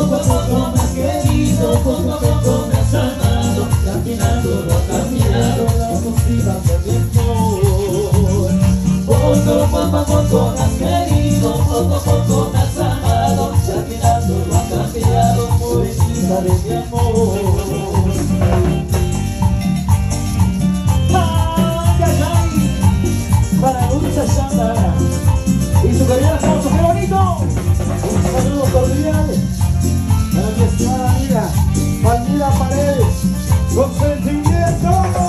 poco a poco me has querido, poco a poco me has amado, caminando lo caminado, nos iba perdiendo. Poco a poco me has querido, poco a poco me has amado, caminando lo caminado, morenita de mi amor. Para Dulce Sandra y su querida esposo, ¡qué bonito! Un saludo cordial para mi estimada amiga Palmira Paredes, con sentimiento.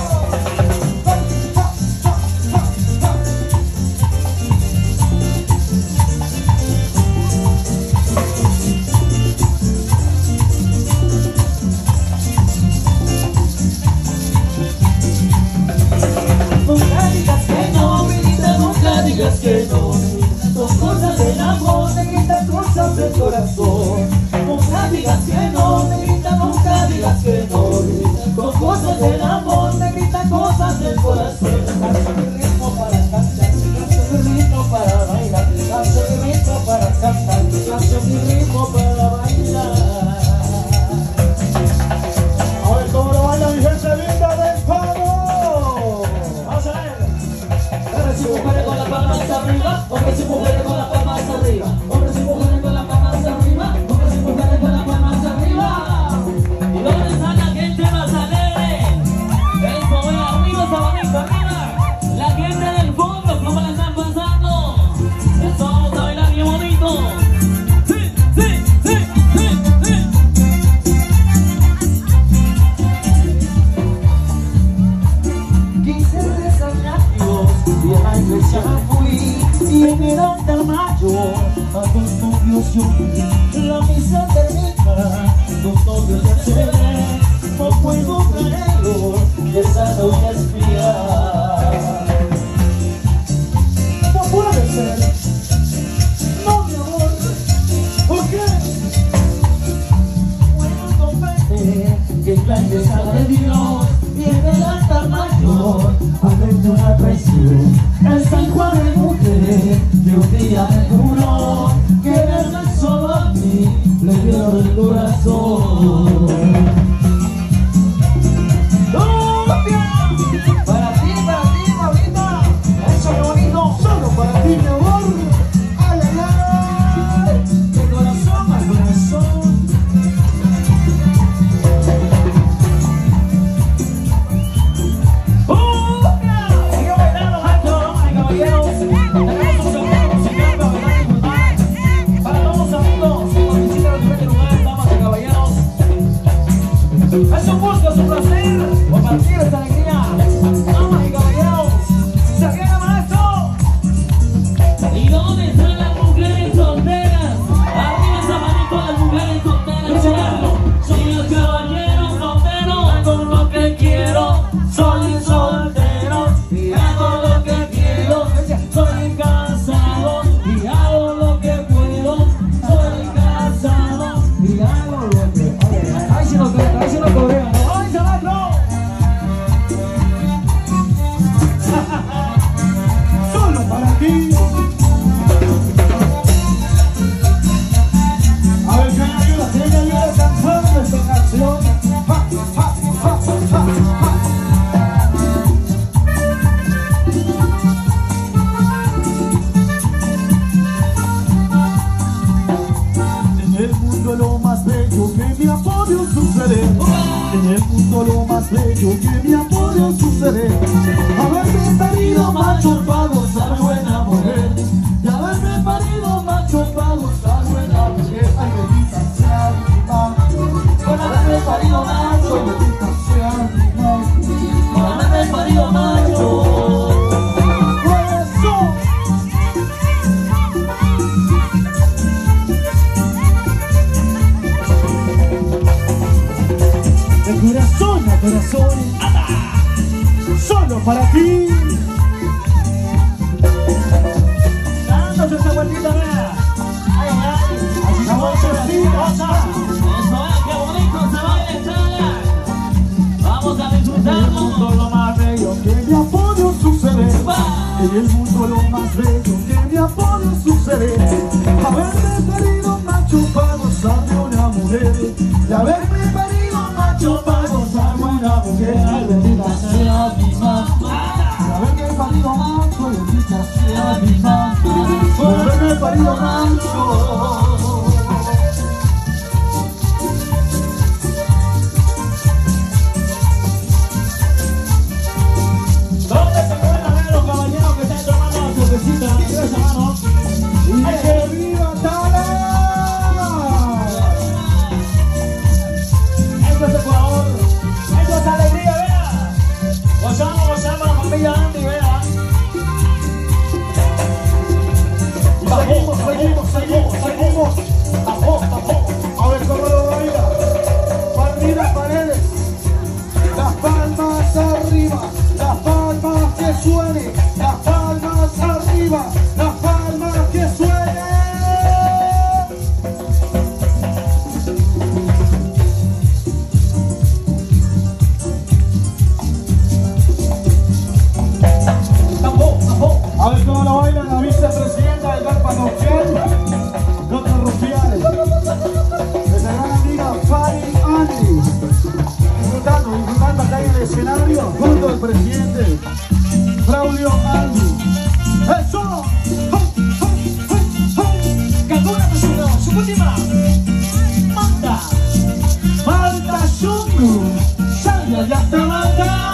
Que no, son cosas del amor, negrita, cosas del corazón. Nunca digas que no, negrita, nunca digas que no. Son cosas del amor, negrita, cosas del corazón. Hace mi ritmo para cantar, hace mi ritmo para bailar, hace mi ritmo para cantar, hace mi ritmo para bailar. A ver cómo lo baila mi gente linda del Palo. Vamos a ver. Hombres y mujeres con las palmas arriba, hombres y mujeres con las palmas arriba, hombres y mujeres con las palmas arriba, hombres y mujeres con las palmas arriba. ¿Y dónde está la gente más alegre? Eso, ve arriba, esa bonita arriba. La gente del fondo, ¿cómo la están pasando? Eso, vamos a bailar bien bonito. Sí, sí, sí, sí, sí. Quise desafiarlos y a la iglesia fui, y en el altar mayor a dos novios yo vi. La misa termina, dos novios ya se ven, no puedo creerlo, esa noche es mía. No puede ser, no mi amor, ¿por qué? Puedo comprender que es la iglesia de Dios, y en el altar mayor habrá una traición. El San Juan de mujer que un día me juró que verme solo a mí le dio el corazón. Para ti, Paulita, eso es bonito, solo para ti, mi amor. Ay, ay, ay, de corazón a corazón. Es un gusto, es un placer compartir esta alegría. Damas y caballeros, se viene maestro. ¿Y dónde están las mujeres solteras? Arriba esa manito, las mujeres solteras. Soy el caballero soltero, hago lo que quiero. Soy soltero y hago lo que quiero. Soy casado y hago lo que puedo. Soy casado y hago lo que puedo. Ay, si no corea, ¿no? ¡Ay, Salacro! Solo para ti. A ver, ¿quién ayuda cantando esta canción? ¡Ja, ja, ja, ja, ja! En el mundo lo más bello que me ha podido suceder. En el mundo lo más bello que me ha podido suceder. Haberme parido macho para gozar buena mujer. Y haberme parido macho para gozar buena mujer. Ay, bendita sea mi madre. Por haberme parido macho. Ay, bendita sea mi madre. Por haberme parido macho. De corazón a corazón, solo para ti. Dándose esa vueltita, vea. Ay, ay, así se mueve esa cosa. Eso es, qué bonito se baila esta. Vamos a disfrutarlo. En el mundo lo más bello que me ha podido suceder. En el mundo lo más bello que me ha podido suceder. Haberme querido macho para gozar de una mujer. hacer. De haberme parido macho para gozar buena mujer. Bendita sea mi mamá. De haberme parido macho, bendita sea mi mamá. De haberme parido macho. ¿Dónde se encuentran los caballeros que están tomando cervecita? Quiero esa mano. ¡Y que viva Tala! Esto es Ecuador. Esto es alegría, vea. Gozamos la familia Andy, vea. Seguimos. A ver cómo lo baila. Martina Paredes. Las palmas arriba. Las palmas que suene. Las palmas arriba. Las palmas que suene. A ver cómo lo baila la vicepresidenta del bar parroquial, Doctor Rufiales, nuestra gran amiga Fari Andy, disfrutando acá en el escenario junto al presidente Braulio Andy. ¡Eso! Cantona su última. Manda Shungu, salga ya hasta Manda.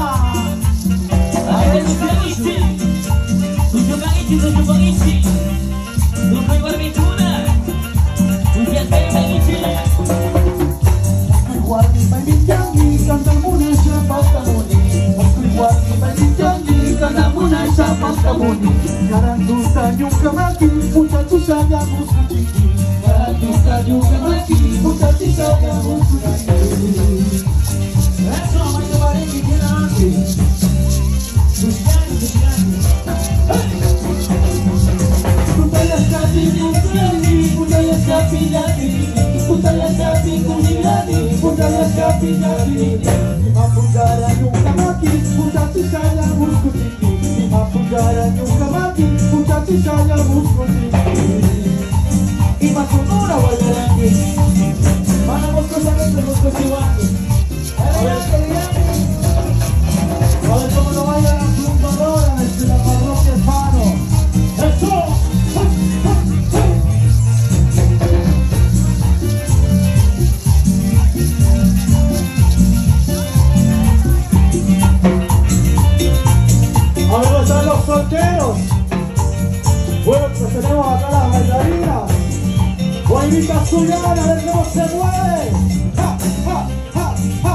Karantusa nyuka maki, muchacho saga musiki. Karantusa nyuka maki, muchacho saga musiki. Eso, Mario Barengi, tiene antes. Y más con una vuelta aquí. Vamos cosamente los cochihuanos. A ver cómo lo baila la tumbadora desde la parroquia Faro. ¡Eso! A ver, ¿dónde están los solteros? Bueno, pues tenemos acá las bailarinas. Guainita Zuliana, a ver cómo se mueve.